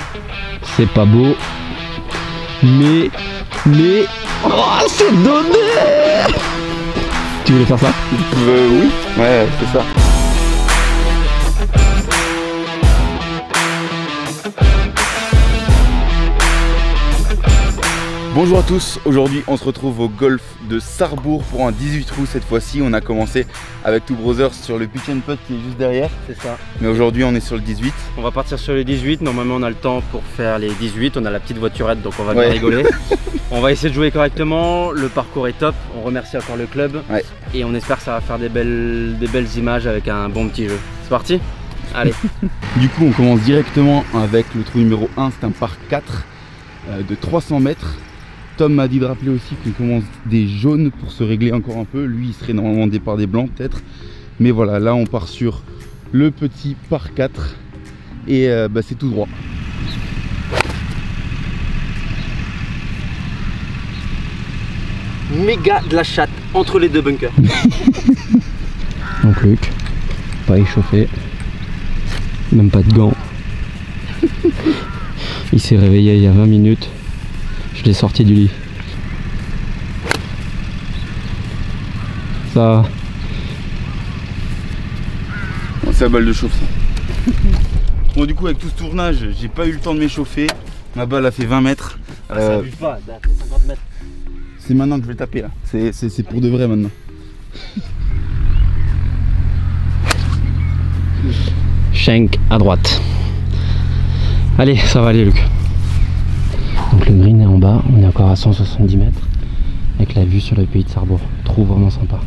C'est pas beau. Mais... Oh, c'est donné! Tu voulais faire ça? Oui, ouais, c'est ça. Bonjour à tous, aujourd'hui on se retrouve au golf de Sarrebourg pour un 18 trous cette fois-ci. On a commencé avec Two Brothers sur le pitch and putt qui est juste derrière. C'est ça. Mais aujourd'hui on est sur le 18. On va partir sur les 18, normalement on a le temps pour faire les 18, on a la petite voiturette donc on va bien rigoler. On va essayer de jouer correctement, le parcours est top, on remercie encore le club et on espère que ça va faire des belles images avec un bon petit jeu. C'est parti? Allez. Du coup on commence directement avec le trou numéro 1, c'est un par 4 de 300 mètres. Tom m'a dit de rappeler aussi qu'on commence des jaunes pour se régler encore un peu. Lui il serait normalement départ des blancs peut-être. Mais voilà, là on part sur le petit par 4 et c'est tout droit. Méga de la chatte entre les deux bunkers. Donc Luc, pas échauffé, même pas de gants. Il s'est réveillé il y a 20 minutes. Je l'ai sorti du lit. Ça. Bon, c'est la balle de chauffe ça. Bon du coup avec tout ce tournage, j'ai pas eu le temps de m'échauffer. Ma balle a fait 20 mètres. Ça abuse pas, elle a fait 50 mètres. C'est maintenant que je vais taper là. C'est pour de vrai maintenant. Shank à droite. Allez, ça va aller Luc. Donc le green est en bas, on est encore à 170 mètres avec la vue sur le pays de Sarrebourg. Trou vraiment sympa.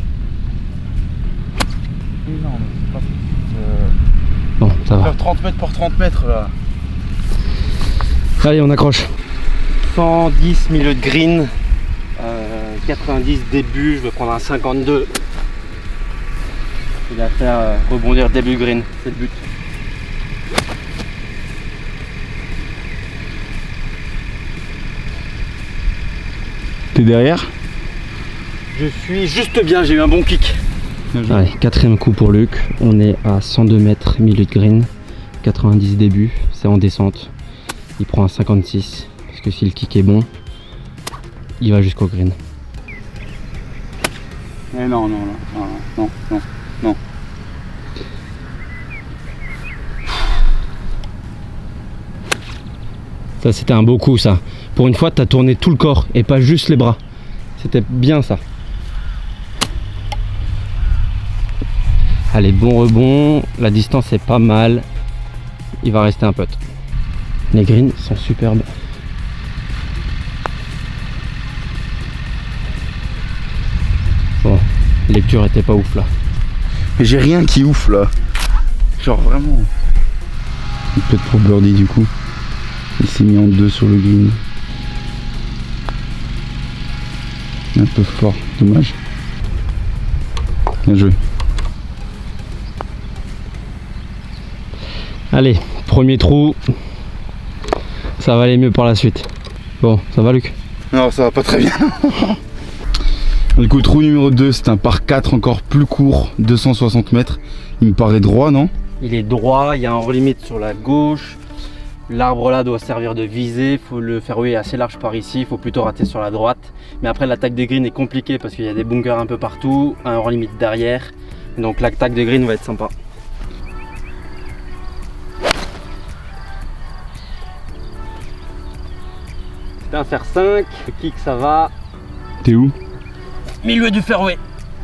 Non, mais Bon, ça va. 30 mètres par 30 mètres là. Allez, on accroche. 110 milieu de green, 90 début, je vais prendre un 52. Il va faire rebondir début green, c'est le but. T'es derrière? Je suis juste bien, j'ai eu un bon kick. Allez, quatrième coup pour Luc. On est à 102 mètres milieu de green, 90 début, c'est en descente. Il prend un 56 parce que si le kick est bon, il va jusqu'au green. Mais non. Ça c'était un beau coup ça. Pour une fois tu as tourné tout le corps et pas juste les bras. C'était bien ça. Allez, bon rebond, la distance est pas mal. Il va rester un putt. Les greens sont superbes. Bon, lecture était pas ouf là. Mais j'ai rien qui ouf là. Genre vraiment. Peut-être pour birdie du coup. Il s'est mis en 2 sur le green. Un peu fort, dommage. Bien joué. Allez, premier trou. Ça va aller mieux par la suite. Bon, ça va Luc? Non, ça va pas très bien. Du coup, trou numéro 2, c'est un par 4 encore plus court, 260 mètres. Il me paraît droit, non? Il est droit, il y a un relimite sur la gauche. L'arbre là doit servir de visée, faut le fairway assez large par ici, il faut plutôt rater sur la droite. Mais après l'attaque des greens est compliquée parce qu'il y a des bunkers un peu partout, un hors limite derrière. Donc l'attaque des greens va être sympa. C'est un fer 5, le kick ça va. T'es où? Milieu du fairway.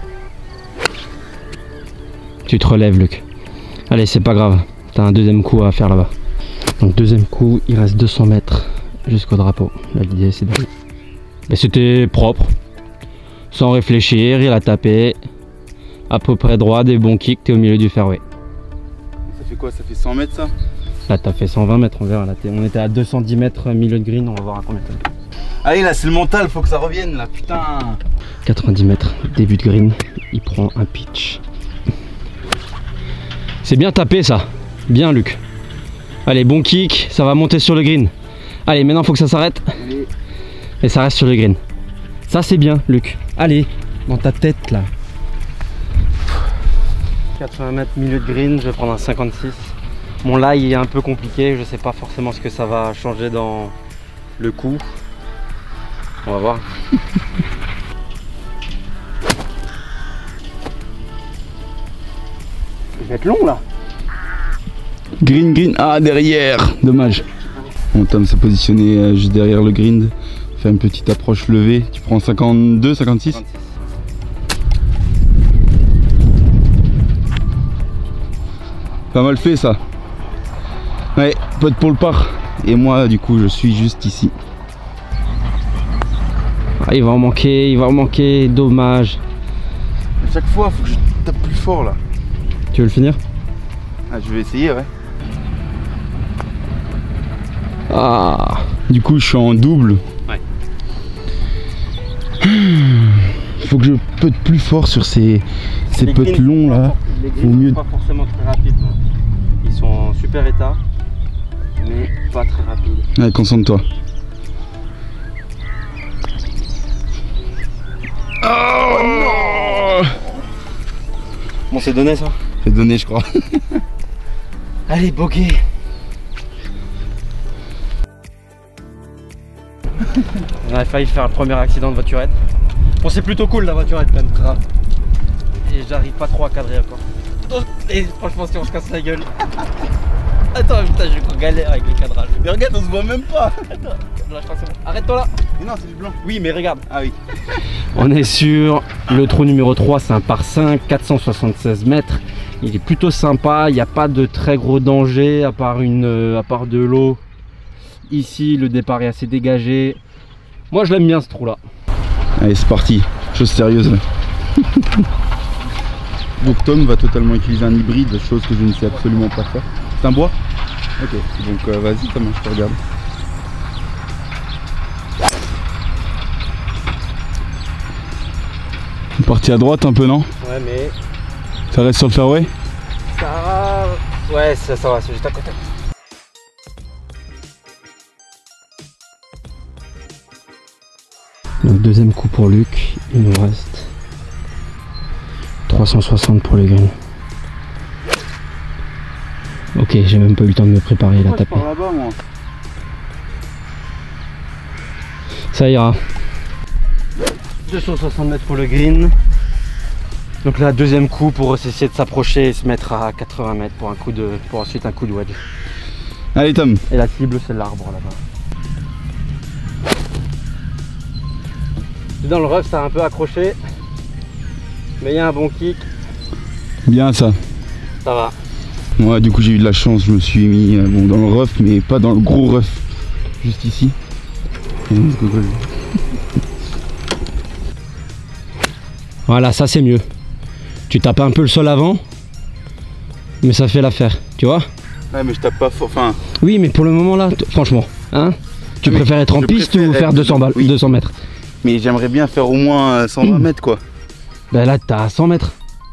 Tu te relèves Luc. Allez, c'est pas grave, t'as un deuxième coup à faire là-bas. Donc deuxième coup, il reste 200 mètres jusqu'au drapeau. Là l'idée c'est d'aller. Mais c'était propre. Sans réfléchir, il a tapé. À peu près droit, des bons kicks, t'es au milieu du fairway. Ça fait quoi? Ça fait 100 mètres ça? Là t'as fait 120 mètres, on verra. Là, on était à 210 mètres milieu de green, on va voir à combien t'es. Allez là, c'est le mental, faut que ça revienne là, putain. 90 mètres, début de green, il prend un pitch. C'est bien tapé ça. Bien Luc. Allez, bon kick, ça va monter sur le green. Allez, maintenant faut que ça s'arrête. Et ça reste sur le green. Ça c'est bien Luc. Allez, dans ta tête là. 80 mètres milieu de green, je vais prendre un 56. Bon là il est un peu compliqué, je sais pas forcément ce que ça va changer dans le coup. On va voir. Je vais être long là. Green, green, ah derrière, dommage. Bon, Tom s'est positionné juste derrière le green, fait une petite approche levée. Tu prends 52, 56 ? 56. Pas mal fait ça. Ouais, pote pour le par. Et moi du coup je suis juste ici. Ah, il va en manquer, dommage. À chaque fois faut que je tape plus fort là. Tu veux le finir? Ah, je vais essayer, ouais. Ah, Du coup je suis en double. Ouais. Faut que je pote plus fort sur ces Les potes greens, longs là. Les Au greens mieux sont pas forcément très rapides. Non. Ils sont en super état, mais pas très rapides. Ouais, concentre-toi. Oh non! Bon c'est donné ça. C'est donné je crois. Allez bokeh. On a failli faire le premier accident de voiturette. Bon c'est plutôt cool la voiturette quand même, grave. Et j'arrive pas trop à cadrer encore. Et franchement si on se casse la gueule. Attends putain je vais galère avec le cadrage. Mais regarde on se voit même pas. Attends, là je crois que c'est bon. Arrête-toi là. Mais non c'est du blanc. Oui mais regarde. Ah oui. on est sur le trou numéro 3, c'est un par 5, 476 mètres. Il est plutôt sympa, il n'y a pas de très gros danger à part de l'eau. Ici, le départ est assez dégagé. Moi, je l'aime bien ce trou là. Allez c'est parti. Chose sérieuse là. Donc Tom va totalement utiliser un hybride, chose que je ne sais absolument pas faire. C'est un bois? Ok, donc vas-y Tom, je te regarde. Parti à droite un peu non? Ouais mais Ça reste sur le fairway? ça... Ouais ça va, c'est juste à côté. Donc deuxième coup pour Luc, il nous reste 360 pour les greens. Ok, j'ai même pas eu le temps de me préparer, il a tapé. Là-bas moi. Ça ira. 260 mètres pour le green. Donc là deuxième coup pour essayer de s'approcher et se mettre à 80 mètres pour ensuite un coup de wedge. Allez Tom. Et la cible c'est l'arbre là-bas. Dans le rough ça a un peu accroché. Mais il y a un bon kick. Bien ça. Ça va. Moi du coup j'ai eu de la chance, je me suis mis bon, dans le rough mais pas dans le gros rough. Juste ici. Voilà, ça c'est mieux. Tu tapes un peu le sol avant, mais ça fait l'affaire, tu vois? Ouais mais je tape pas fort, enfin... Oui, mais pour le moment là, franchement, hein? Tu préfères être en piste ou faire 200 balles, oui. 200 mètres? Mais j'aimerais bien faire au moins 120 mètres quoi. Ben là, t'as 100 mètres.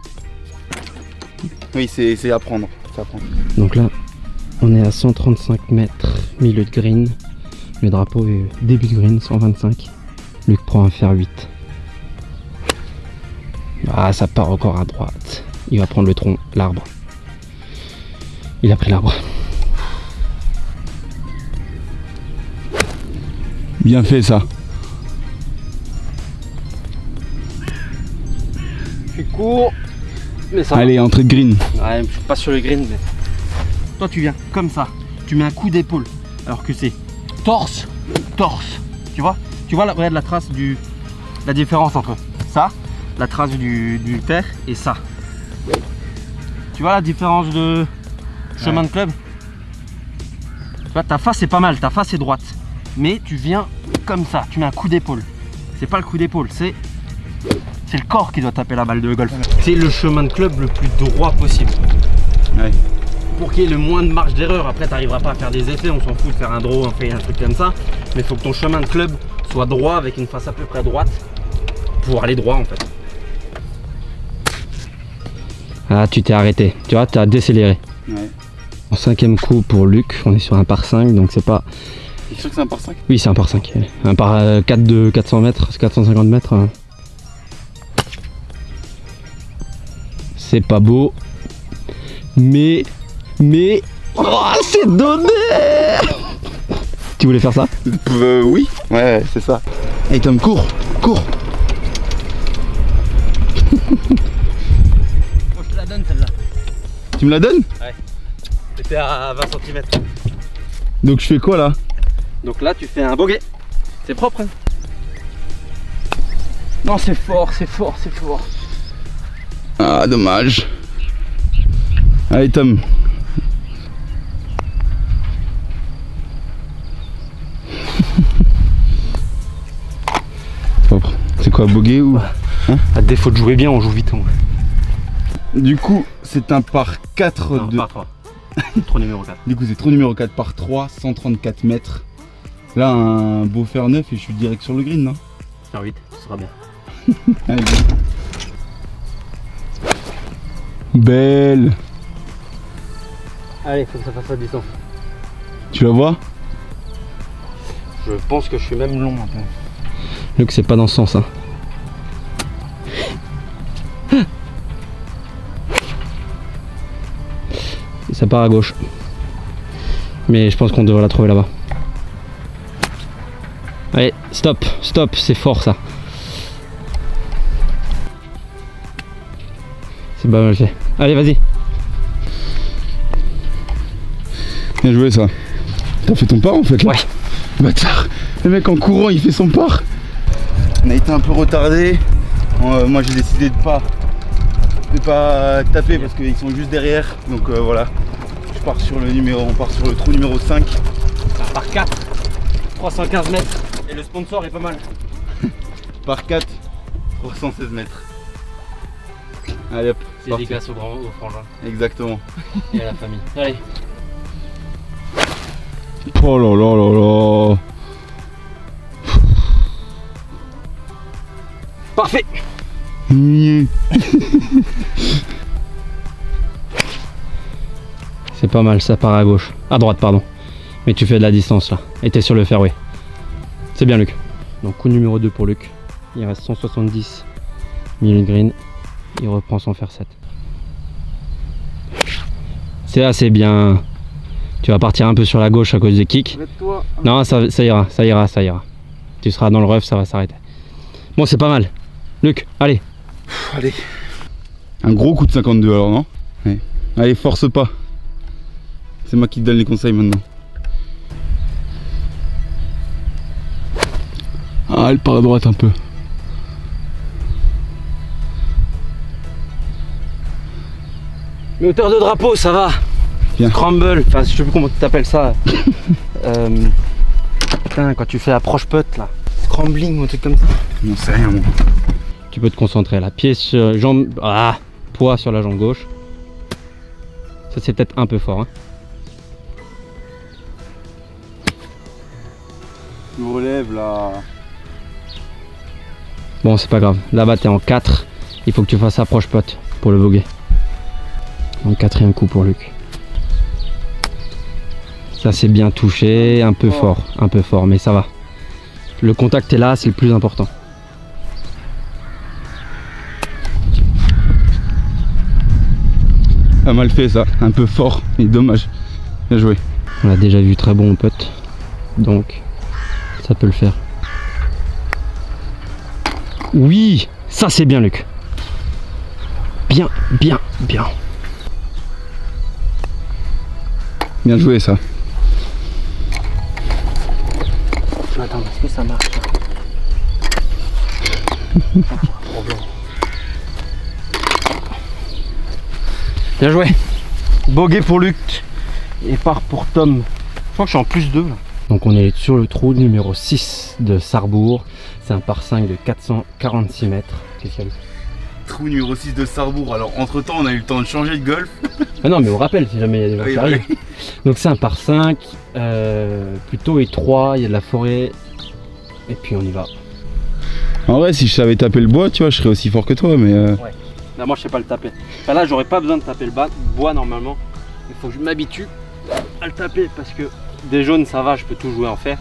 Oui c'est à prendre. Donc là, on est à 135 mètres, milieu de green. Le drapeau est début de green, 125. Luc prend un fer 8. Ah, ça part encore à droite. Il va prendre le tronc, l'arbre. Il a pris l'arbre. Bien fait ça. Je suis court. Mais ça Allez, entrée de green. va. Ouais, je suis pas sur le green mais... Toi tu viens comme ça. Tu mets un coup d'épaule. Alors que c'est torse, torse. Tu vois? Tu vois regarde la trace du... La différence entre ça, la trace du terre et ça. Tu vois la différence de chemin de club? Tu vois ta face est pas mal, ta face est droite. Mais tu viens comme ça, tu mets un coup d'épaule. C'est pas le coup d'épaule, c'est le corps qui doit taper la balle de golf. C'est le chemin de club le plus droit possible. Ouais. Pour qu'il y ait le moins de marge d'erreur. Après, tu n'arriveras pas à faire des effets, on s'en fout de faire un draw, un truc comme ça. Mais il faut que ton chemin de club soit droit avec une face à peu près droite pour aller droit en fait. Ah, tu t'es arrêté. Tu vois, tu as décéléré. Ouais. En cinquième coup pour Luc, on est sur un par 5, donc c'est pas... T'es sûr que c'est un par 5? Oui, c'est un par 5. Un par 4 de 400 mètres, 450 mètres. Hein. C'est pas beau. Mais Oh, c'est donné. Tu voulais faire ça? Oui, ouais, c'est ça. Hey Tom, cours, cours. Faut que je te la donne celle-là. Tu me la donnes? Ouais. C'était à 20 cm. Donc je fais quoi là? Donc là tu fais un bogey. C'est propre hein? Non c'est fort, c'est fort, c'est fort. Ah dommage. Allez Tom. Propre. C'est quoi, bogey ou hein? À défaut de jouer bien, on joue vite. Hein. Du coup, c'est un par 4 Non, de... par 3. Trou numéro 4. Du coup, c'est trou numéro 4 par 3, 134 mètres. Là, un beau fer neuf et je suis direct sur le green, non? Faire 8, ce sera bien. Allez. Belle. Allez, faut que ça fasse la distance. Tu la vois? Je pense que je suis même long un peu. Luc, c'est pas dans ce sens. Hein. Ça part à gauche. Mais je pense qu'on devrait la trouver là-bas. Allez, stop, stop, c'est fort ça. C'est pas mal fait. Allez, vas-y. Bien joué ça. T'as fait ton part en fait là? Ouais. Bâtard. Le mec en courant il fait son part. On a été un peu retardé. Moi j'ai décidé de pas taper parce qu'ils sont juste derrière. Donc voilà. Je pars sur le numéro, on part sur le trou numéro 5. Par 4, 315 mètres. Et le sponsor est pas mal. Par 4, 316 mètres. Allez hop. C'est parti. dédicace au frangin. Exactement. Et à la famille. Allez. Oh là là là là. Parfait. C'est pas mal, ça part à gauche. À droite, pardon. Mais tu fais de la distance là. Et t'es sur le fairway. C'est bien, Luc. Donc, coup numéro 2 pour Luc. Il reste 170 milieu de green. Il reprend son fer 7. C'est assez bien. Tu vas partir un peu sur la gauche à cause des kicks. Non, ça ira, ça ira, ça ira. Tu seras dans le rough, ça va s'arrêter. Bon, c'est pas mal. Luc, allez. Allez. Un gros coup de 52 alors, non? Ouais. Allez, force pas. C'est moi qui te donne les conseils maintenant. Ah, elle part à droite un peu. Mais hauteur de drapeau, ça va. Bien. Scramble, enfin je sais plus comment tu t'appelles ça. Putain, quand tu fais approche putt là. Scrambling ou un truc comme ça. Non, c'est rien moi. Tu peux te concentrer là. Pied sur jambe. Ah, poids sur la jambe gauche. Ça, c'est peut-être un peu fort. Hein. Tu relèves là. Bon, c'est pas grave. Là-bas, t'es en 4. Il faut que tu fasses approche putt pour le bogey. Donc, 4e coup pour Luc. Ça, c'est bien touché. Un peu fort, mais ça va. Le contact est là, c'est le plus important. Pas mal fait ça, un peu fort, mais dommage. Bien joué. On l'a déjà vu très bon au putt. Donc, ça peut le faire. Oui, ça c'est bien, Luc. Bien, bien, bien. Bien joué ça. Attends, est-ce que ça marche? Bien joué. Bogey pour Luc et part pour Tom. Je crois que je suis en plus 2 là. Donc on est sur le trou numéro 6 de Sarrebourg. C'est un par 5 de 446 mètres. Qu'est-ce qu'il y a, Luc? Trou numéro 6 de Sarrebourg. Alors entre temps on a eu le temps de changer de golf. Ah non mais on rappelle si jamais il y a des gens qui arrivent. Donc c'est un par 5, plutôt étroit, il y a de la forêt. Et puis on y va. En vrai si je savais taper le bois tu vois je serais aussi fort que toi mais Ouais. Là, moi je sais pas le taper. Enfin, là j'aurais pas besoin de taper le bois normalement. Il faut que je m'habitue à le taper parce que des jaunes ça va, je peux tout jouer en fer.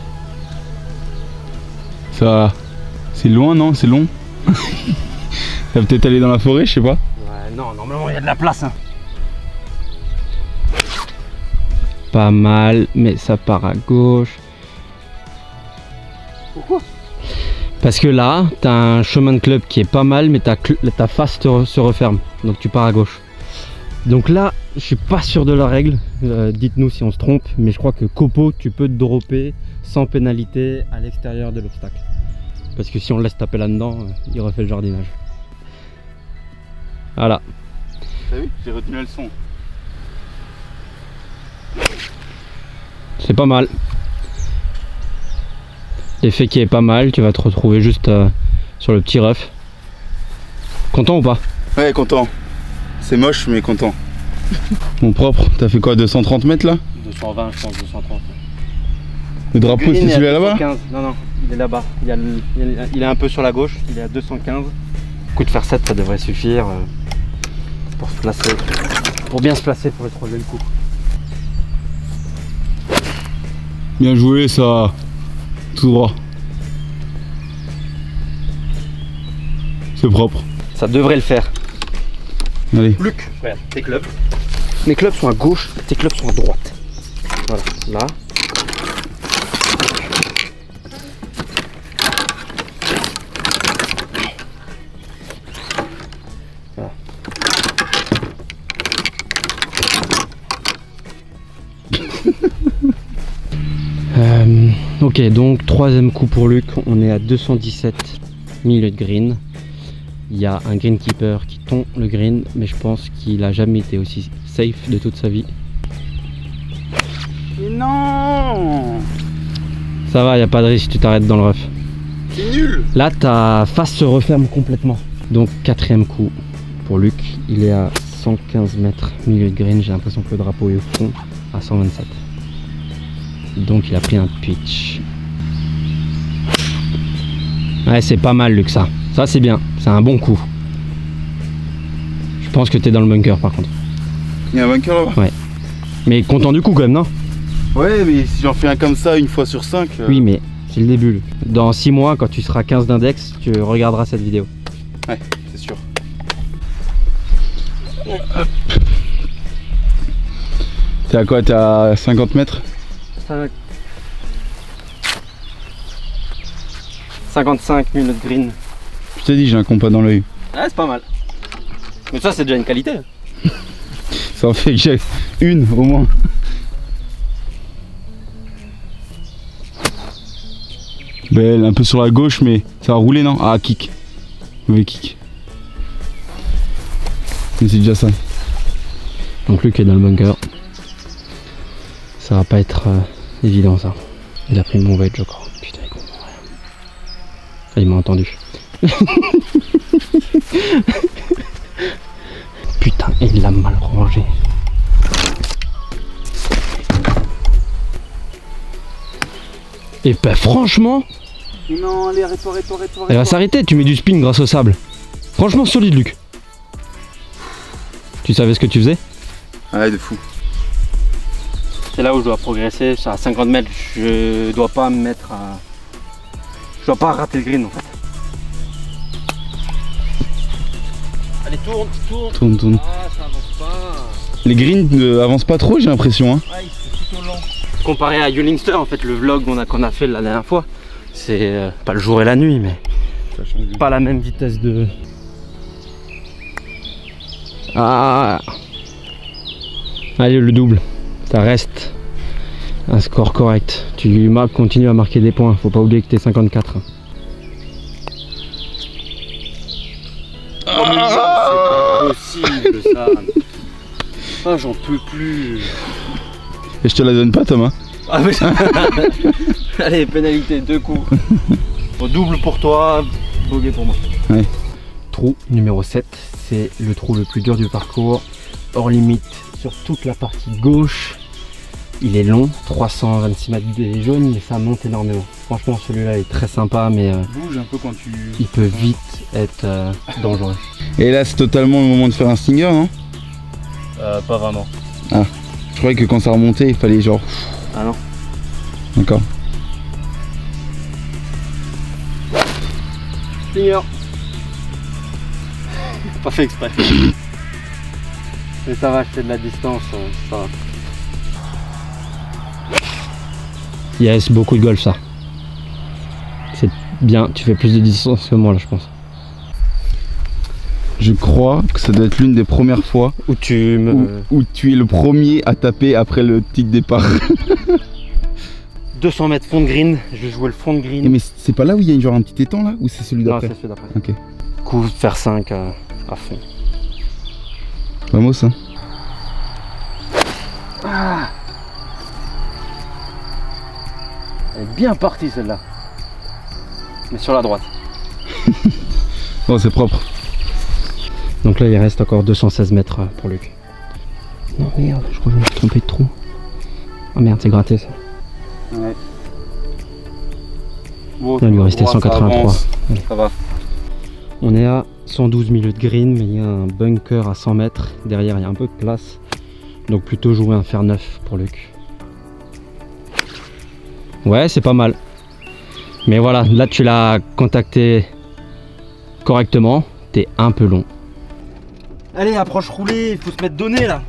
ça... C'est loin non? C'est long? Elle va peut-être aller dans la forêt, je sais pas. Ouais, non, normalement il y a de la place. Hein. Pas mal, mais ça part à gauche. Pourquoi? Parce que là, t'as un chemin de club qui est pas mal, mais ta face se referme. Donc tu pars à gauche. Donc là, je suis pas sûr de la règle. Dites-nous si on se trompe, mais je crois que copeau, tu peux te dropper sans pénalité à l'extérieur de l'obstacle. Parce que si on le laisse taper là-dedans, il refait le jardinage. Voilà. T'as vu? J'ai retenu la leçon. C'est pas mal. L'effet qui est pas mal, tu vas te retrouver juste sur le petit rough. Content ou pas? Ouais, content. C'est moche, mais content. Mon propre, t'as fait quoi, 230 mètres là? 220, je pense, 230. Le drapeau, c'est celui-là là-bas? Non, non, il est là-bas. Il est un peu sur la gauche, il est à 215. Coup de fer 7, ça devrait suffire pour se placer. Pour bien se placer pour le troisième coup. Bien joué, ça. Tout droit. C'est propre. Ça devrait le faire. Allez. Luc, regarde, tes clubs. Mes clubs sont à gauche, tes clubs sont à droite. Voilà, là. Voilà. Ok, donc troisième coup pour Luc, on est à 217 milieu de green. Il y a un greenkeeper qui tond le green, mais je pense qu'il a jamais été aussi safe de toute sa vie. Mais non! Ça va, il n'y a pas de risque, tu t'arrêtes dans le rough. C'est nul! Là, ta face se referme complètement. Donc quatrième coup pour Luc, il est à 115 mètres milieu de green. J'ai l'impression que le drapeau est au fond à 127. Donc il a pris un pitch. Ouais, c'est pas mal Luc, ça. Ça c'est bien, c'est un bon coup. Je pense que t'es dans le bunker par contre. Il y a un bunker là-bas? Ouais. Mais content du coup quand même, non? Ouais, mais si j'en fais un comme ça une fois sur 5... Oui, mais c'est le début. Luc. Dans 6 mois, quand tu seras 15 d'index, tu regarderas cette vidéo. Ouais, c'est sûr. T'es à quoi? T'es à 50 mètres? 55 milieu de green. Je t'ai dit, j'ai un compas dans l'œil. Ouais, c'est pas mal. Mais ça, c'est déjà une qualité. Ça en fait que j'ai une au moins. Belle, un peu sur la gauche, mais ça va rouler, non? Ah, kick. Mauvais kick. Mais c'est déjà ça. Donc Luc est dans le bunker. Ça va pas être évident ça. Il a pris mon wedge je crois. Putain il comprend rien. Ah, il m'a entendu. Putain il l'a mal rangé. Et bah franchement. Non, allez, arrête-toi, arrête-toi, arrête-toi. Elle va s'arrêter, tu mets du spin grâce au sable. Franchement solide Luc. Tu savais ce que tu faisais? Ouais, de fou. C'est là où je dois progresser. À 50 mètres, je dois pas me mettre à... Je dois pas rater le green en fait. Allez, tourne, tourne. Tourne, tourne. Ah, ça avance pas. Les greens ne avancent pas trop, j'ai l'impression. Hein. Ouais, c'est plutôt lent. Comparé à Youngster, en fait, le vlog qu'on a fait la dernière fois, c'est pas le jour et la nuit, mais pas la même vitesse de... Ah. Allez le double. Ça reste un score correct. Tu continues à marquer des points. Faut pas oublier que t'es 54. Oh, mais non, c'est pas possible ça. Ah, j'en peux plus. Et je te la donne pas, Thomas. Ah, mais... Allez, pénalité, 2 coups. Bon, double pour toi, bogey pour moi. Ouais. Trou numéro 7, c'est le trou le plus dur du parcours. Hors limite sur toute la partie gauche. Il est long, 326 mètres des jaunes, mais ça monte énormément. Franchement, celui-là est très sympa, mais Bouge un peu quand tu... il peut vite être dangereux. Et là, c'est totalement le moment de faire un stinger, non? Pas vraiment. Ah, je croyais que quand ça remontait, il fallait genre... Ah non. D'accord. Stinger. pas fait exprès. Mais ça va, je fais de la distance, ça va. Yes, beaucoup de golf ça. C'est bien, tu fais plus de distance que moi là je pense. Je crois que ça doit être l'une des premières fois Où tu me... où tu es le premier à taper après le petit départ. 200 mètres fond de green, je vais jouer le fond de green. Mais c'est pas là où il y a genre un petit étang là? Ou c'est celui Non, d'après? c'est celui d'après. Ok. Coup, faire 5 à fond. Vamos hein. Ah, elle est bien partie celle-là. Mais sur la droite. Oh c'est propre. Donc là il reste encore 216 mètres pour Luc. Non merde, je crois que je me suis trompé de trou. Oh merde, c'est gratté ça. Ouais. Wow, Il lui restait droit, 183. Ça va. On est à 112 milieu de green, mais il y a un bunker à 100 mètres. Derrière il y a un peu de place. Donc plutôt jouer un fer 9 pour Luc. Ouais, c'est pas mal. Mais voilà, là tu l'as contacté correctement. T'es un peu long. Allez, approche roulée, il faut se mettre donné là.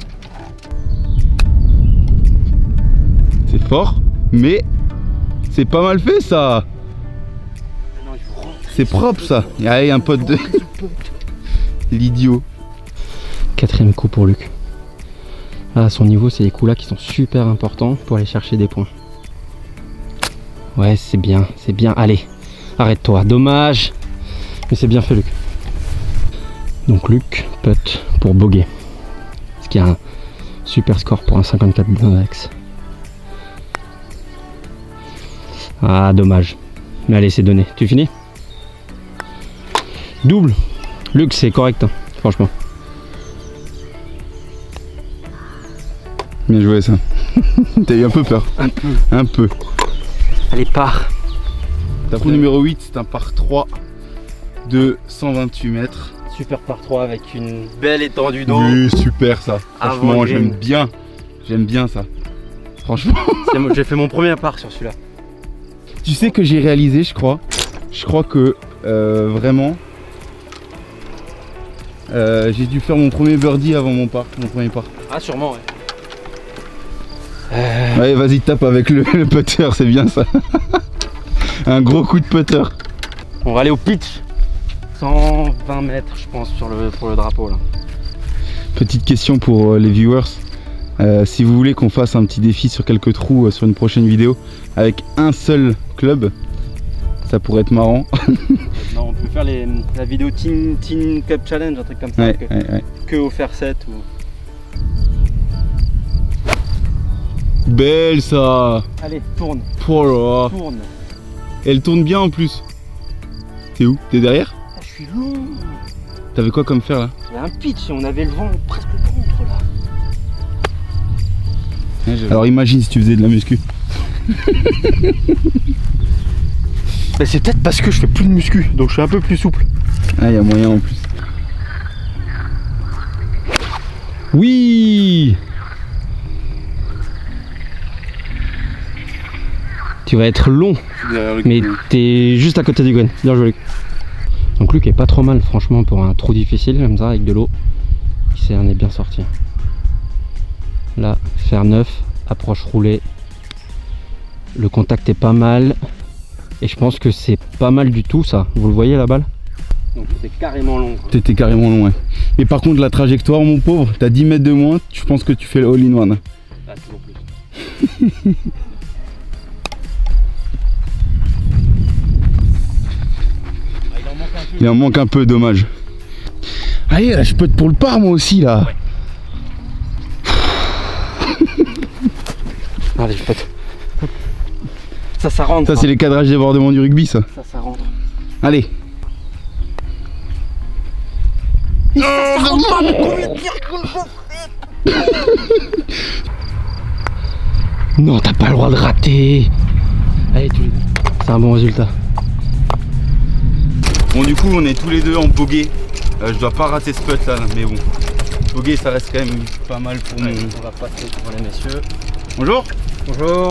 C'est fort, mais c'est pas mal fait ça. Non, il faut rentrer. C'est propre ça. Allez, un pote de... L'idiot. 4ème coup pour Luc. Là, à son niveau, c'est les coups là qui sont super importants pour aller chercher des points. Ouais, c'est bien, c'est bien. Allez, arrête-toi. Dommage. Mais c'est bien fait, Luc. Donc, Luc, putt pour bogey. Ce qui a un super score pour un 54 d'index. Ah, dommage. Mais allez, c'est donné. Tu finis? Double. Luc, c'est correct, hein, franchement. Bien joué ça. T'as eu un peu peur. Un peu. Un peu. Allez, pars. Trou numéro 8, c'est un par 3 de 128 mètres. Super par 3 avec une belle étendue d'eau. Oui, super ça. Avant Franchement, le green. j'aime bien. J'aime bien ça. Franchement. J'ai fait mon premier par sur celui-là. Tu sais que j'ai réalisé, je crois. Je crois que vraiment, j'ai dû faire mon premier birdie avant mon premier par. Ah, sûrement, ouais. Ouais, vas-y, tape avec le putter, c'est bien ça. Un gros coup de putter. On va aller au pitch. 120 mètres, je pense, pour le drapeau là. Petite question pour les viewers. Si vous voulez qu'on fasse un petit défi sur quelques trous sur une prochaine vidéo avec un seul club, ça pourrait être marrant. Non, on peut faire la vidéo Teen Cup Challenge, un truc comme ça. Ouais, que, ouais, ouais. que au faire 7 ou... Belle ça. Allez, tourne, Oh là là. tourne. Elle tourne bien en plus. T'es où? T'es derrière? Ah, je suis long. T'avais quoi comme fer là? Il y a un pitch et on avait le vent presque contre là. Alors imagine si tu faisais de la muscu. Bah, c'est peut-être parce que je fais plus de muscu, donc je suis un peu plus souple. Ah, il y a moyen en plus. Oui. Tu vas être long, mais t'es juste à côté du green. Bien joué, Luc. Donc Luc est pas trop mal, franchement, pour un trou difficile comme ça avec de l'eau. Il en est bien sorti. Là, fer 9, approche roulée. Le contact est pas mal. Et je pense que c'est pas mal du tout ça. Vous le voyez la balle? Donc c'est carrément long. T'étais carrément loin. Mais par contre, la trajectoire, mon pauvre, t'as 10 mètres de moins, je pense que tu fais le all-in-one. Ah, toujours plus. Il en manque un peu, dommage. Allez, là, je peux être pour le par moi aussi là. Ouais. Allez, je pète. Ça rentre. Ça, c'est les cadrages débordements du rugby, ça. Ça rentre. Allez. Non, t'as pas le droit de rater. Allez, c'est un bon résultat. Bon, du coup, on est tous les deux en bogey. Je dois pas rater ce putt là, mais bon. Bogey, ça reste quand même pas mal pour nous. On va passer pour les messieurs. Bonjour. Bonjour.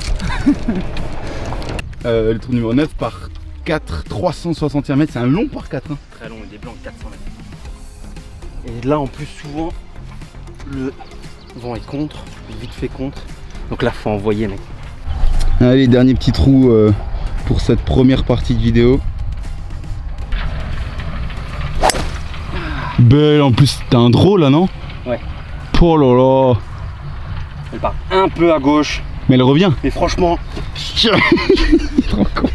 Le trou numéro 9 par 4, 361 mètres. C'est un long par 4. Hein. Très long, des blancs 400 mètres. Et là en plus souvent le vent est contre, vite fait contre. Donc là faut envoyer mec. Allez, dernier petit trou pour cette première partie de vidéo. Belle, en plus t'as un draw là non? Ouais. Oh là là. Elle part un peu à gauche. Mais elle revient. Mais franchement, Trop con.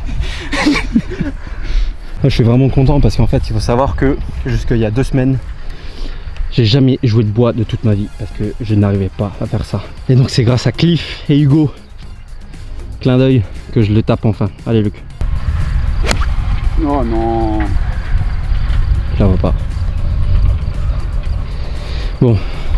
je suis vraiment content parce qu'en fait il faut savoir que jusqu'il y a 2 semaines j'ai jamais joué de bois de toute ma vie parce que je n'arrivais pas à faire ça. Et donc c'est grâce à Cliff et Hugo, clin d'œil, que je le tape enfin. Allez Luc. Oh non. Là on va pas. Bon.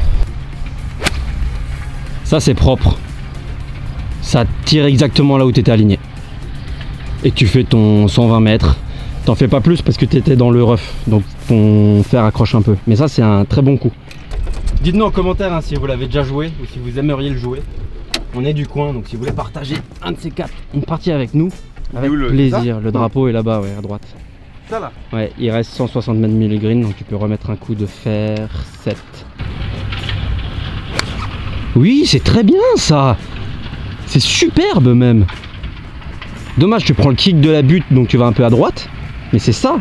Ça c'est propre. Ça tire exactement là où tu étais aligné. Et tu fais ton 120 mètres. T'en fais pas plus parce que tu étais dans le rough. Donc ton fer accroche un peu. Mais ça c'est un très bon coup. Dites-nous en commentaire hein, si vous l'avez déjà joué ou si vous aimeriez le jouer. On est du coin, donc si vous voulez partager un de ces 4, une partie avec nous, avec plaisir. Le drapeau est là-bas, ouais, à droite. Ça là. Ouais, il reste 160 mètres de green, donc tu peux remettre un coup de fer 7. Oui, c'est très bien ça. C'est superbe même. Dommage, tu prends le kick de la butte, donc tu vas un peu à droite. Mais c'est ça.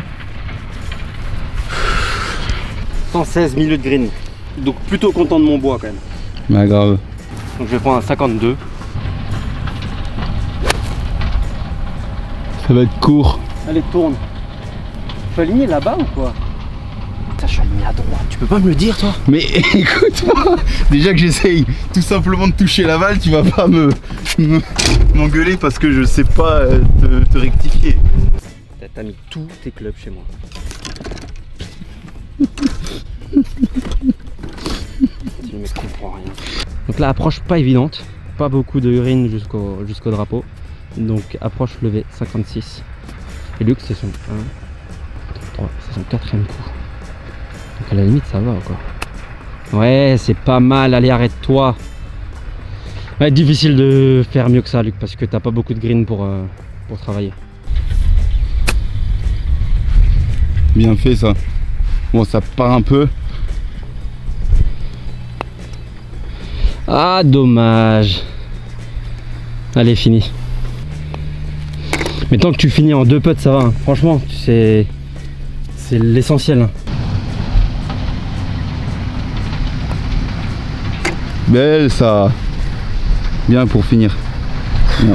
116 milieux de green. Donc plutôt content de mon bois quand même. Bah grave. Donc je vais prendre un 52. Ça va être court. Allez, tourne. Je suis aligné là-bas ou quoi? Putain, je suis aligné à droite. Tu peux pas me le dire toi? Mais écoute-moi, déjà que j'essaye tout simplement de toucher la balle, tu vas pas m'engueuler parce que je sais pas te rectifier. T'as mis tous tes clubs chez moi. Le mec comprend rien. Donc là, approche pas évidente. Pas beaucoup de green jusqu'au drapeau. Donc approche levée 56. Et Luc c'est son 1, 3, c'est son 4ème coup. Donc à la limite ça va quoi. Ouais c'est pas mal, allez arrête-toi. Ouais difficile de faire mieux que ça Luc parce que t'as pas beaucoup de green pour travailler. Bien fait ça. Bon ça part un peu. Ah dommage. Allez fini. Mais tant que tu finis en 2 putts ça va hein. Franchement c'est l'essentiel hein. Belle ça. Bien pour finir. Bien.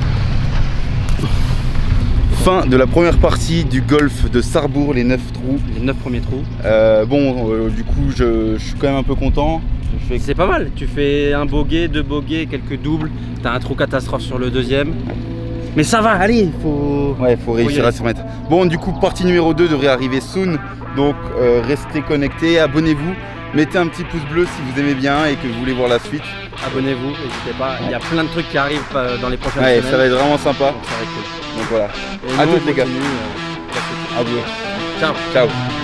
Fin de la première partie du golf de Sarrebourg, les 9 trous. Les 9 premiers trous. Du coup je suis quand même un peu content. C'est pas mal, tu fais un bogey, 2 bogeys, quelques doubles, t'as un trou catastrophe sur le 2ème. Mais ça va, allez, faut réussir à se remettre. Bon, du coup, partie numéro 2 devrait arriver soon. Donc, restez connectés, abonnez-vous. Mettez un petit pouce bleu si vous aimez bien et que vous voulez voir la suite. Abonnez-vous, n'hésitez pas. Il y a plein de trucs qui arrivent dans les prochaines semaines. Ça va être vraiment sympa. Donc, ça va être cool. Donc voilà. Et à nous, toutes les gars. à vous. Ciao. Ciao.